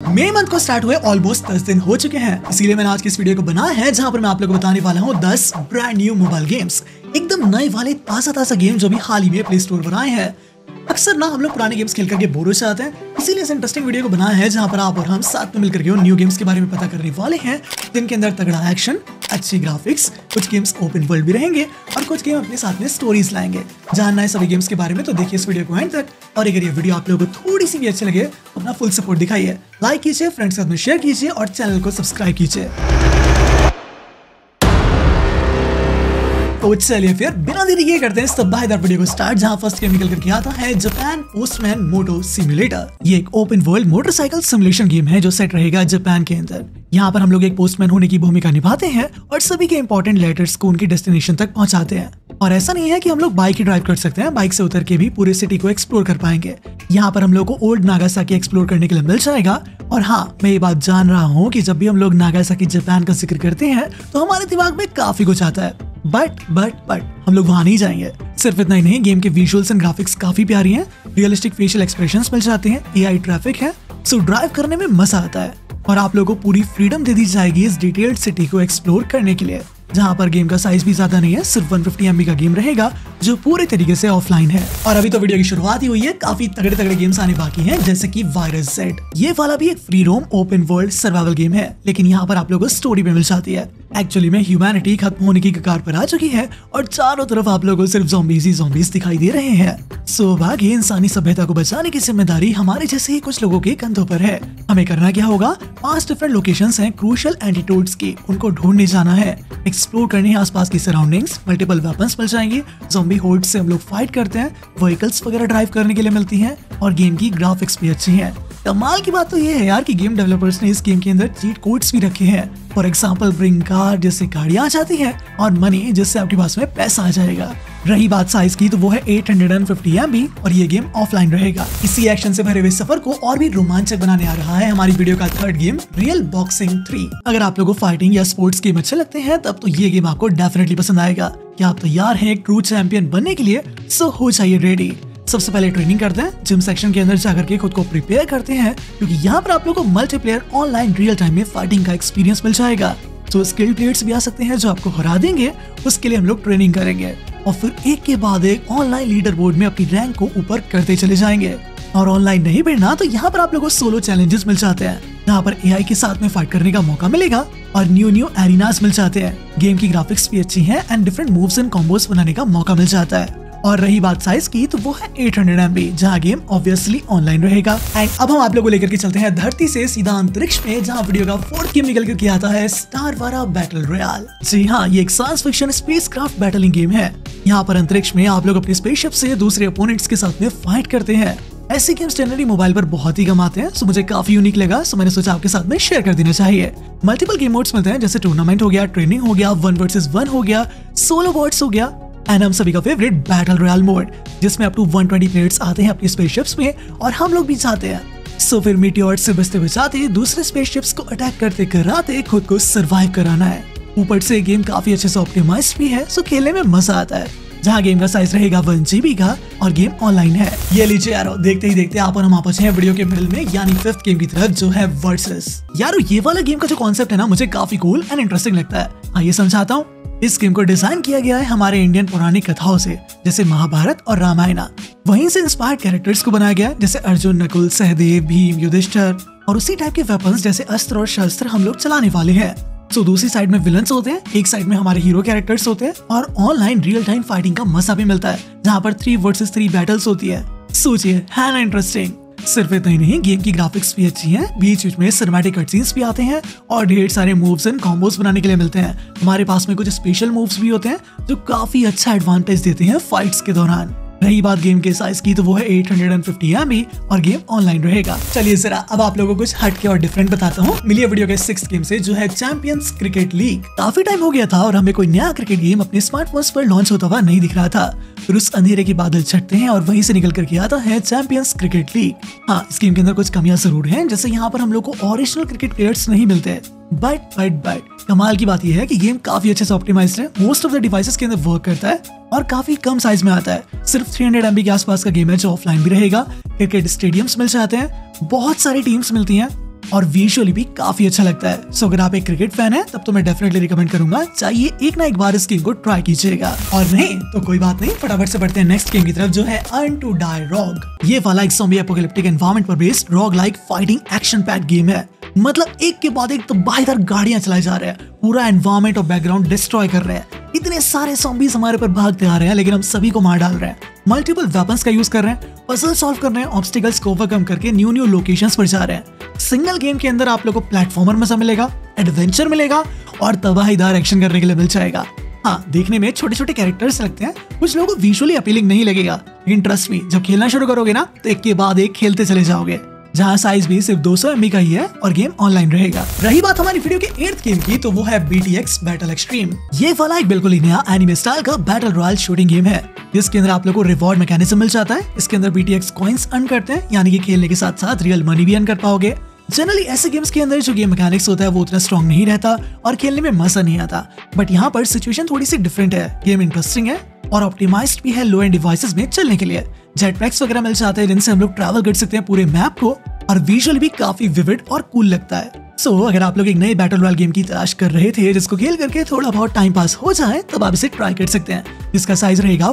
मई month को start हुए almost 10 दिन हो चुके हैं, इसीलिए मैंने आज की इस वीडियो को बनाया है जहां पर मैं आप लोगों को बताने वाला हूं 10 ब्रांड न्यू मोबाइल गेम्स, एकदम नए वाले ताजा गेम जो भी हाल ही में प्ले स्टोर पर आए हैं। अक्सर ना हम लोग पुराने गेम्स खेल करके बोर हो जाते हैं, इसीलिए इस इंटरेस्टिंग वीडियो को बनाया है जहां पर आप और हम साथ में मिलकर के न्यू गेम्स के बारे में पता करने वाले हैं, जिनके अंदर तगड़ा एक्शन, अच्छी ग्राफिक्स, कुछ गेम्स ओपन वर्ल्ड भी रहेंगे और कुछ गेम अपने साथ में स्टोरीज लाएंगे। जानना है सभी गेम्स के बारे में तो देखिए इस वीडियो को एंड तक, और अगर ये वीडियो आप लोगों को थोड़ी सी भी अच्छी लगे तो अपना फुल सपोर्ट दिखाइए, लाइक कीजिए, फ्रेंड्स के साथ में शेयर कीजिए और चैनल को सब्सक्राइब कीजिए। तो चलिए फिर बिना देरी के करते हैं इस तबाहीदार वीडियो को स्टार्ट, जहां फर्स्ट गेम निकल करके आता है जापान पोस्टमैन मोटो सिमुलेटर। ये एक open world motorcycle simulation game है जो सेट रहेगा जापान के अंदर। यहाँ पर हम लोग एक पोस्टमैन होने की भूमिका निभाते हैं और सभी के इंपॉर्टेंट लेटर्स को उनकी डेस्टिनेशन तक पहुंचाते हैं। और ऐसा नहीं है कि हम लोग बाइक ही ड्राइव कर सकते हैं, बाइक से उतर के भी पूरे सिटी को एक्सप्लोर कर पाएंगे। यहाँ पर हम लोग को ओल्ड नागासाकी एक्सप्लोर करने के लिए मिल जाएगा। और हाँ, मैं ये बात जान रहा हूँ कि जब भी हम लोग नागासाकी जापान का जिक्र करते हैं तो हमारे दिमाग में काफी कुछ आता है, बट हम लोग वहां नहीं जाएंगे। सिर्फ इतना ही नहीं, गेम के विजुअल्स एंड ग्राफिक्स काफी प्यारी हैं, रियलिस्टिक फेशियल एक्सप्रेशंस मिल जाते हैं, एआई ट्रैफिक है, सो ड्राइव करने में मजा आता है। और आप लोगों को पूरी फ्रीडम दे दी जाएगी इस डिटेल्ड सिटी को एक्सप्लोर करने के लिए, जहाँ पर गेम का साइज भी ज्यादा नहीं है, सिर्फ 150 MB का गेम रहेगा जो पूरे तरीके से ऑफलाइन है। और अभी तो वीडियो की शुरुआत ही हुई है, काफी तगड़े गेम्स आने बाकी हैं, जैसे कि वायरस जेड। ये वाला भी एक free roam open world survival game है, लेकिन यहाँ पर आप लोगों को स्टोरी भी मिल जाती है। एक्चुअली में ह्यूमैनिटी खत्म होने की कगार पर आ चुकी है और चारों तरफ आप लोगों को सिर्फ ज़ॉम्बीज़ दिखाई दे रहे हैं। सौभाग्य इंसानी सभ्यता को बचाने की जिम्मेदारी हमारे जैसे ही कुछ लोगों के कंधों पर है। हमें करना क्या होगा, 5 डिफरेंट लोकेशंस हैं क्रूशियल एंटीटोड्स की, उनको ढूंढने जाना है, एक्सप्लोर करने आसपास की सराउंडिंग्स, मल्टीपल वेपन्स मिल जाएंगे, ज़ॉम्बी होर्ड से हम लोग फाइट करते हैं, व्हीकल्स वगैरह ड्राइव करने के लिए मिलती हैं और गेम की ग्राफिक्स भी अच्छी हैं। कमाल की बात तो ये है यार कि गेम डेवलपर्स ने इस गेम के अंदर चीट कोड्स भी रखे हैं। फॉर एग्जांपल ब्रिंग कार, जिससे गाड़ियां आ जाती हैं, और मनी, जिससे आपके पास में पैसा आ जाएगा। रही बात साइज की तो वो है 850 MB और ये गेम ऑफलाइन रहेगा। इसी एक्शन से भरे हुए सफर को और भी रोमांचक बनाने आ रहा है हमारी वीडियो का थर्ड गेम रियल बॉक्सिंग 3। अगर आप लोगों को फाइटिंग या स्पोर्ट्स गेम अच्छे लगते हैं तब तो ये गेम आपको डेफिनेटली पसंद आएगा। क्या आप तैयार हैं एक ट्रू चैंपियन बनने के लिए? सो हो जाइए रेडी। सबसे पहले ट्रेनिंग करते हैं, जिम सेक्शन के अंदर जाकर के खुद को प्रिपेयर करते हैं, क्योंकि यहाँ पर आप लोगों को मल्टीप्लेयर ऑनलाइन रियल टाइम में फाइटिंग का एक्सपीरियंस मिल जाएगा। तो स्किल प्लेयर्स भी आ सकते हैं जो आपको हरा देंगे, उसके लिए हम लोग ट्रेनिंग करेंगे और फिर एक के बाद एक ऑनलाइन लीडर बोर्ड में अपनी रैंक को ऊपर करते चले जाएंगे। और ऑनलाइन नहीं बढ़ना तो यहाँ पर आप लोगों को सोलो चैलेंजेस मिल जाते हैं, जहाँ पर एआई के साथ में फाइट करने का मौका मिलेगा और न्यू एरिनास मिल जाते हैं। गेम की ग्राफिक्स भी अच्छी है and different moves and combos बनाने का मौका मिल जाता है। और रही बात साइज की तो वो है 800 MB, जहाँ गेम ऑब्वियसली ऑनलाइन रहेगा। एंड अब हम आप लोगों को लेकर के चलते हैं धरती से सीधा अंतरिक्ष में, जहाँ वीडियो का फोर्थ गेम निकल करके आता है स्टार वारा बैटल रॉयल। जी हाँ, ये एक science fiction spacecraft battling game है। यहाँ पर अंतरिक्ष में आप लोग अपने स्पेसशिप से दूसरे अपोनेंट्स के साथ में फाइट करते हैं। ऐसे गेम्स जनरली मोबाइल पर बहुत ही कम आते हैं, सो मुझे काफी यूनिक लगा, सो मैंने सोचा आपके साथ में शेयर कर देना चाहिए। मल्टीपल गेम मोड्स मिलते हैं, जैसे टूर्नामेंट हो गया, ट्रेनिंग हो गया, 1 वर्सेस 1 हो गया, सोलो वॉर्ड्स हो गया, एंड हम सभी का फेवरेट बैटल रॉयल मोड, जिसमें अप टू 120 प्लेयर्स आते हैं अपनी स्पेसशिप्स में और हम लोग भी जाते हैं। सो फिर मीटियोर्स से बचते बचाते दूसरे स्पेसशिप्स को अटैक करते कराते खुद को सरवाइव कराना है। ऊपर से गेम काफी अच्छे से ऑप्टिमाइज्ड भी है, सो खेलने में मजा आता है। जहाँ गेम का साइज रहेगा 1 GB का और गेम ऑनलाइन है। ये लीजिए यारो, देखते ही देखते आप और हम आपस हैं वीडियो के मिडिल में, यानी 5th गेम की तरफ, जो है वर्सेस। यारो ये वाला गेम का जो कॉन्सेप्ट है ना, मुझे काफी कूल एंड इंटरेस्टिंग लगता है। आइए समझाता हूँ। इस गेम को डिजाइन किया गया है हमारे इंडियन पौराणिक कथाओं से, जैसे महाभारत और रामायण। वहीं से इंस्पायर्ड कैरेक्टर्स को बनाया गया, जैसे अर्जुन, नकुल, सहदेव, भीम, युधिष्ठिर, और उसी टाइप के वेपन्स जैसे अस्त्र और शस्त्र हम लोग चलाने वाले हैं। तो दूसरी साइड में विलन्स होते हैं, एक साइड में हमारे हीरो कैरेक्टर्स होते हैं, और ऑनलाइन रियल टाइम फाइटिंग का मजा भी मिलता है, जहाँ पर 3 वर्सेस 3 बैटल्स होती है। सोचिए, है ना इंटरेस्टिंग? सिर्फ इतना ही नहीं, गेम की ग्राफिक्स भी अच्छी हैं, बीच बीच में सिनेमैटिक कटसीन्स भी आते हैं और ढेर सारे मूव्स एंड कॉम्बोस बनाने के लिए मिलते हैं। हमारे पास में कुछ स्पेशल मूव्स भी होते हैं जो काफी अच्छा एडवांटेज देते हैं फाइट्स के दौरान। रही बात गेम के साइज की तो वो है 850 MB और गेम ऑनलाइन रहेगा। चलिए जरा अब आप लोगों को कुछ हटके और डिफरेंट बताता हूँ। मिलिए वीडियो के 6th गेम से, जो है चैंपियंस क्रिकेट लीग। काफी टाइम हो गया था और हमें कोई नया क्रिकेट गेम अपने स्मार्टफोन्स पर लॉन्च होता हुआ नहीं दिख रहा था। फिर उस अंधेरे के बादल छटते हैं और वहीं से निकल करके आता है चैंपियंस क्रिकेट लीग। हाँ, इस गेम के अंदर कुछ कमियां जरूर हैं, जैसे यहाँ पर हम लोग को ओरिजिनल क्रिकेट प्लेयर्स नहीं मिलते। बट कमाल की बात यह है कि गेम काफी अच्छे से ऑप्टिमाइज्ड है, मोस्ट ऑफ द डिवाइसेस के अंदर वर्क करता है और काफी कम साइज में आता है। सिर्फ 300 MB के आसपास का गेम है जो ऑफलाइन भी रहेगा। क्रिकेट स्टेडियम्स मिल जाते हैं, बहुत सारी टीम्स मिलती हैं, और विजुअली भी काफी अच्छा लगता है। सो अगर आप एक क्रिकेट फैन है तब तो मैं डेफिनेटली रिकमेंड करूंगा, चाहिए एक ना एक बार इस गेम को ट्राई कीजिएगा। और नहीं तो कोई बात नहीं, फटाफट से बढ़ते हैं नेक्स्ट गेम की तरफ जो है अर्न टू डाई रॉग। ये वाला एक ज़ॉम्बी एपोकैलिप्टिक एनवायरनमेंट पर based rogue like fighting action packed game है। मतलब एक के बाद एक तो बाहर गाड़ियां चलाए जा रहे हैं, पूरा एनवायरनमेंट और बैकग्राउंड डिस्ट्रॉय कर रहे हैं। इतने सारे ज़ॉम्बीज हमारे पर भागते आ रहे हैं लेकिन हम सभी को मार डाल रहे हैं। मल्टीपल वेपन्स का यूज कर रहे हैं, पजल सॉल्व कर रहे हैं, ऑब्स्टिकल्स को ओवरकम करके न्यू लोकेशंस पर जा रहे हैं। सिंगल गेम के अंदर आप लोगों को प्लेटफॉर्मर मजा मिलेगा, एडवेंचर मिलेगा और तबाहीदार एक्शन करने के लिए मिल जाएगा। हाँ, देखने में छोटे छोटे कैरेक्टर्स लगते हैं, कुछ लोगों को विजुअली अपीलिंग नहीं लगेगा, लेकिन ट्रस्ट मी जब खेलना शुरू करोगे ना तो एक के बाद एक खेलते चले जाओगे। जहाँ साइज भी सिर्फ 200 MB का ही है और गेम ऑनलाइन रहेगा। रही बात हमारी वीडियो के 8th गेम की तो वो है BTX बैटल एक्सट्रीम। ये वाला एक बिल्कुल ही नया एनिमे स्टाइल का बैटल रॉयल शूटिंग गेम है जिसके अंदर आप लोगों को रिवॉर्ड मैकेनिज्म मिल जाता है। इसके अंदर BTX कॉइन्स अर्न करते हैं, यानी कि खेलने के साथ साथ रियल मनी भी अर्न कर पाओगे। जनरली ऐसे गेम्स के अंदर जो गेम मैकेनिक्स होता है वो उतना स्ट्रॉन्ग नहीं रहता और खेलने में मजा नहीं आता, बट यहाँ पर सिचुएशन थोड़ी सी डिफरेंट है। गेम इंटरेस्टिंग है और ऑप्टिमाइज्ड भी है लो एंड डिवाइसेस में चलने के लिए। जेट पैक्स वगैरह मिल जाते हैं जिनसे हम लोग ट्रैवल कर सकते हैं पूरे मैप को, और विजुअली भी काफी विविड और कूल लगता है। सो अगर आप लोग एक नए बैटल रॉयल गेम की तलाश कर रहे थे जिसको खेल करके थोड़ा बहुत टाइम पास हो जाए तब आप इसे ट्राई कर सकते हैं, जिसका साइज रहेगा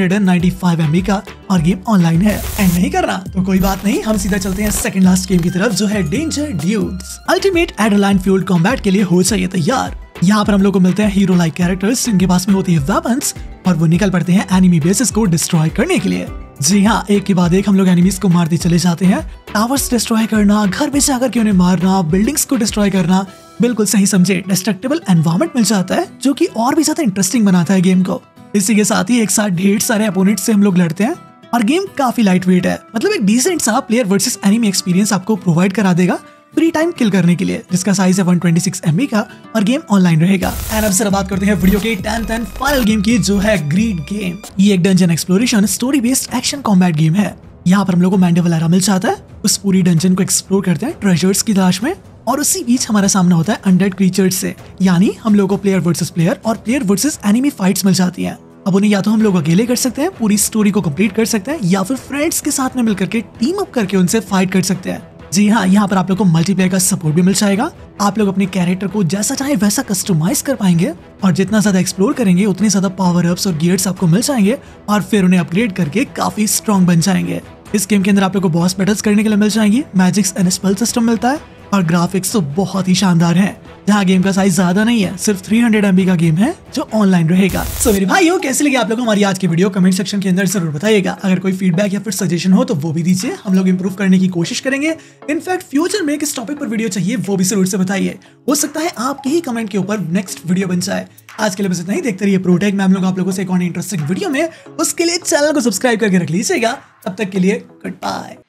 495 MB का और गेम ऑनलाइन है। एंड नहीं करना तो कोई बात नहीं, हम सीधा चलते हैं सेकंड लास्ट गेम की तरफ जो है danger dudes. Ultimate adrenaline fuelled combat के लिए हो चाहिए तैयार। यहाँ पर हम लोग को मिलते हैं हीरो लाइक कैरेक्टर्स जिनके पास में होती है वेपन्स और वो निकल पड़ते हैं एनिमी बेसेस को डिस्ट्रॉय करने के लिए। जी हाँ, एक के बाद एक हम लोग एनिमीज को मारते चले जाते हैं। टावर्स डिस्ट्रॉय करना, घर में जाकर के उन्हें मारना, बिल्डिंग्स को डिस्ट्रॉय करना, बिल्कुल सही समझे, डिस्ट्रक्टिबल एनवायरनमेंट मिल जाता है जो कि और भी ज्यादा इंटरेस्टिंग बनाता है गेम को। इसी के साथ ही एक साथ ढेर सारे अपोनेंट से हम लोग लड़ते हैं और गेम काफी लाइट वेट है, मतलब एक डिसेंट सा प्लेयर वर्सेस एनिमी एक्सपीरियंस आपको प्रोवाइड करा देगा फ्री टाइम किल करने के लिए, जिसका साइज है 126 MB का और गेम ऑनलाइन रहेगा। एंड अब से बात करते हैं वीडियो के 10th एंड फाइनल गेम की जो है ग्रीड गेम। ये एक dungeon exploration story based action combat game है। यहाँ पर हम लोग को मैंडेवलेरा मिल जाता है, उस पूरी डंजन को एक्सप्लोर करते हैं ट्रेजर्स की तलाश में, और उसी बीच हमारा सामना होता है अनडेड क्रीचर्स से, यानी हम लोग को प्लेयर वर्सेस प्लेयर और प्लेयर वर्सेस एनिमी फाइट्स मिल जाती हैं। अब उन्हें या तो हम लोग अकेले कर सकते हैं, पूरी स्टोरी को कंप्लीट कर सकते हैं, या फिर फ्रेंड्स के साथ में मिलकर के टीम अप करके उनसे फाइट कर सकते हैं। जी हाँ, यहाँ पर आप लोग को मल्टीप्लेयर का सपोर्ट भी मिल जाएगा। आप लोग अपने कैरेक्टर को जैसा चाहे वैसा कस्टमाइज कर पाएंगे और जितना ज्यादा एक्सप्लोर करेंगे उतने ज्यादा पावर अप्स और गियर्स आपको मिल जाएंगे और फिर उन्हें अपग्रेड करके काफी स्ट्रॉन्ग बन जाएंगे। इस गेम के अंदर आप लोग को बॉस बैटल्स करने के लिए मिल जाएंगी, मैजिक्स एंड स्पेल सिस्टम मिलता है और ग्राफिक्स तो बहुत ही शानदार है। जहाँ गेम का साइज ज्यादा नहीं है, सिर्फ 300 MB का गेम है जो ऑनलाइन रहेगा। सो मेरे भाइयों, कैसे लगी आप लोगों को हमारी आज की वीडियो? कमेंट सेक्शन के अंदर जरूर बताइएगा। अगर कोई फीडबैक या फिर सजेशन हो तो वो भी दीजिए, हम लोग इंप्रूव करने की कोशिश करेंगे। इनफैक्ट फ्यूचर में किस टॉपिक पर वीडियो चाहिए वो भी जरूर से बताइए, हो सकता है आपके ही कमेंट के ऊपर नेक्स्ट वीडियो बन जाए। आज के लिए बस इतना ही, देखते रहिए प्रोटेक में हम लोग आप लोगों से एक और इंटरेस्टिंग वीडियो में। उसके लिए चैनल को सब्सक्राइब करके रख लीजिएगा। तब तक के लिए गुड बाय।